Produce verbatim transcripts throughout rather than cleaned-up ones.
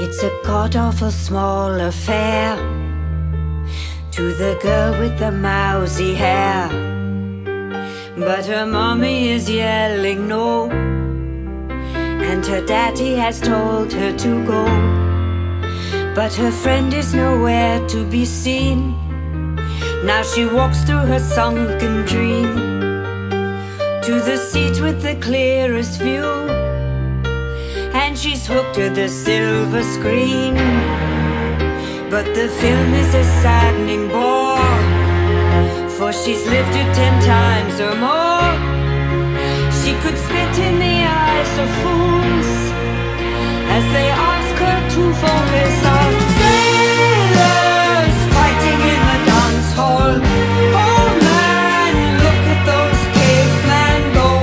It's a god-awful small affair to the girl with the mousy hair, but her mommy is yelling no, and her daddy has told her to go. But her friend is nowhere to be seen. Now she walks through her sunken dream to the seat with the clearest view, and she's hooked to the silver screen. But the film is a saddening bore, for she's lived it ten times or more. She could spit in the eyes of fools as they ask her to focus on sailors fighting in the dance hall. Oh man, look at those cavemen go.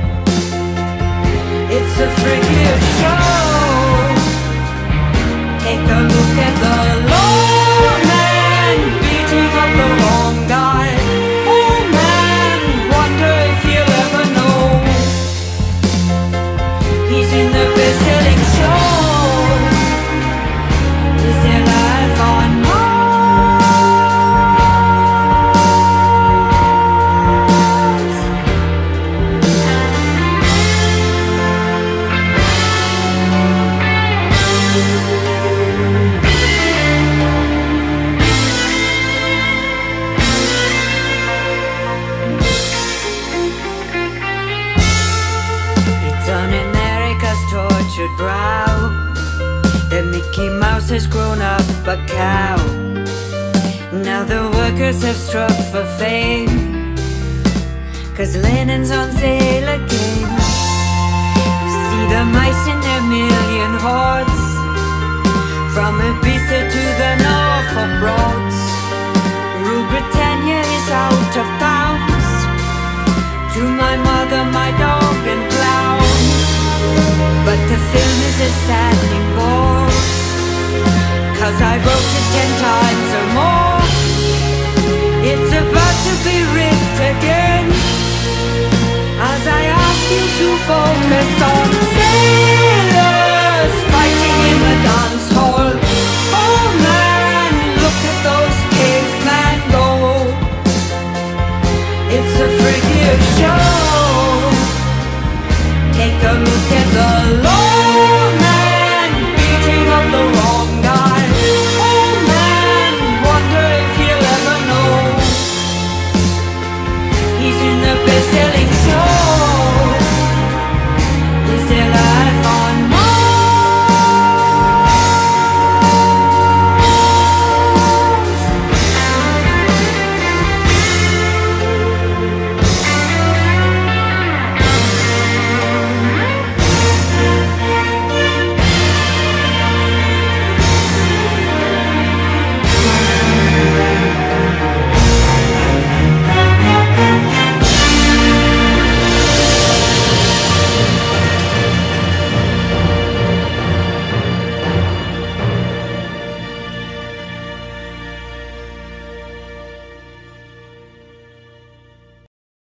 It's a freakish show. Take a look at the lone man beating up the wrong guy. Oh man, wonder if you'll ever know. He's in the best-selling show. Is there life on Mars? It's on America's tortured brow that Mickey Mouse has grown up a cow. Now the workers have struck for fame, 'cause Lennon's on sale again. See the mice in their million hordes, from Ibiza to the Norfolk Broads. Rule Britannia is out of bounds. To my mother, my dog and